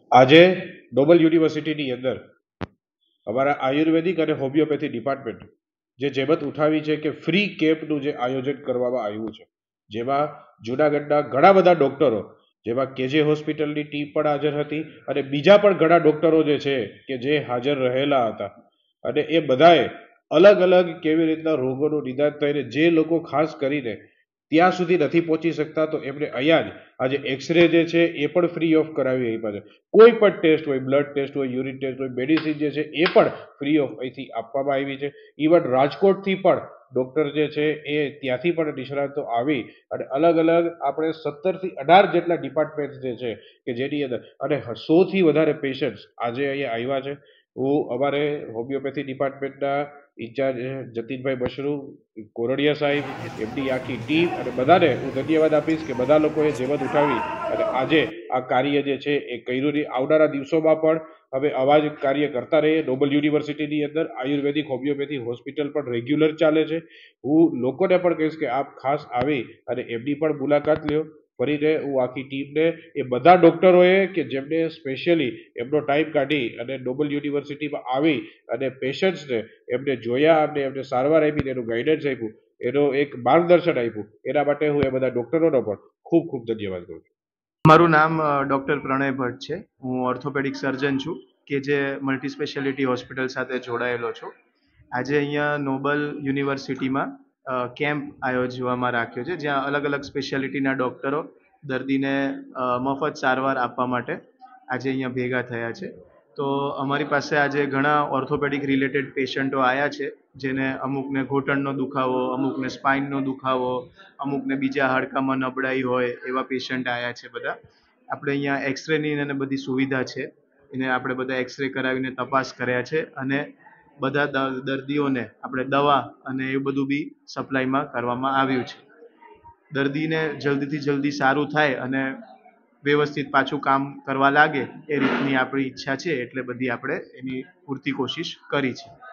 આજે નોબલ યુનિવર્સિટીની અંદર અમારા આયુર્વેદિક અને હોમિયોપેથી ડિપાર્ટમેન્ટ જે જહેમત ઉઠાવી છે કે ફ્રી કેમ્પનું જે આયોજન કરવામાં આવ્યું છે, જેમાં જૂનાગઢના ઘણા બધા ડૉક્ટરો, જેમાં કેજે હોસ્પિટલની ટીમ પણ હાજર હતી અને બીજા પણ ઘણા ડૉક્ટરો જે છે કે જે હાજર રહેલા હતા. અને એ બધાએ અલગ અલગ કેવી રીતના રોગોનું નિદાન થઈને જે લોકો ખાસ કરીને ત્યાં સુધી નથી પહોંચી શકતા, તો એમને અહીંયા જ આજે એક્સરે જે છે એ પણ ફ્રી ઓફ કરાવી આપ્યા છે. કોઈ પણ ટેસ્ટ હોય, બ્લડ ટેસ્ટ હોય, યુરિન ટેસ્ટ હોય, મેડિસિન જે છે એ પણ ફ્રી ઓફ અહીંથી આપવામાં આવી છે. ઇવન રાજકોટથી પણ ડૉક્ટર જે છે એ ત્યાંથી પણ નિષ્ણાતો આવી અને અલગ અલગ આપણે 17 થી 18 જેટલા ડિપાર્ટમેન્ટ જે છે કે જેની અંદર અને 100થી વધારે પેશન્ટ્સ આજે અહીંયા આવ્યા છે. હું અમારે હોમિયોપેથી ડિપાર્ટમેન્ટના ઇન્ચાર્જ જતીનભાઈ મશરૂ, કોરડિયા સાહેબ, એમની આખી ટીમ અને બધાને હું ધન્યવાદ આપીશ કે બધા લોકોએ જહેમત ઉઠાવી અને આજે આ કાર્ય જે છે એ કર્યું. નહીં આવનારા દિવસોમાં પણ હવે આવા જ કાર્ય કરતા રહીએ. નોબલ યુનિવર્સિટીની અંદર આયુર્વેદિક હોમિયોપેથી હોસ્પિટલ પણ રેગ્યુલર ચાલે છે. હું લોકોને પણ કહીશ કે આપ ખાસ આવી અને એમની પણ મુલાકાત લ્યો. ફરીને હું આખી ટીમને, એ બધા ડૉક્ટરોએ કે જેમને સ્પેશિયલી એમનો ટાઈમ કાઢી અને નોબલ યુનિવર્સિટીમાં આવી અને પેશન્ટ્સને એમને જોયા અને એમને સારવાર આપી, એનું ગાઈડન્સ આપ્યું, એનો એક માર્ગદર્શન આપ્યું, એના માટે હું એ બધા ડૉક્ટરોનો પણ ખૂબ ખૂબ ધન્યવાદ કરું છું. મારું નામ ડૉક્ટર પ્રણય ભટ્ટ છે. હું ઓર્થોપેડિક સર્જન છું કે જે મલ્ટી સ્પેશિયાલિટી હોસ્પિટલ સાથે જોડાયેલો છું. આજે અહીંયા નોબલ યુનિવર્સિટીમાં કેમ્પ આયોજવામાં રાખ્યો છે, જ્યાં અલગ અલગ સ્પેશિયાલિટીના ડૉક્ટરો દર્દીને મફત સારવાર આપવા માટે આજે અહીંયા ભેગા થયા છે. તો અમારી પાસે આજે ઘણા ઓર્થોપેડિક રિલેટેડ પેશન્ટો આવ્યા છે, જેને અમુકને ઘૂંટણનો દુખાવો, અમુકને સ્પાઇનનો દુખાવો, અમુકને બીજા હાડકામાં નબળાઈ હોય એવા પેશન્ટ આવ્યા છે બધા. આપણે અહીંયા એક્સરેની અને બધી સુવિધા છે, એને આપણે બધા એક્સરે કરાવીને તપાસ કર્યા છે અને બધા દર્દીઓને આપણે દવા અને એવું બધું બી સપ્લાયમાં કરવામાં આવ્યું છે. દર્દીને જલ્દીથી જલ્દી સારું થાય અને વ્યવસ્થિત પાછું કામ કરવા લાગે એ રીતની આપણી ઈચ્છા છે, એટલે બધી આપણે એની પૂરતી કોશિશ કરી છે.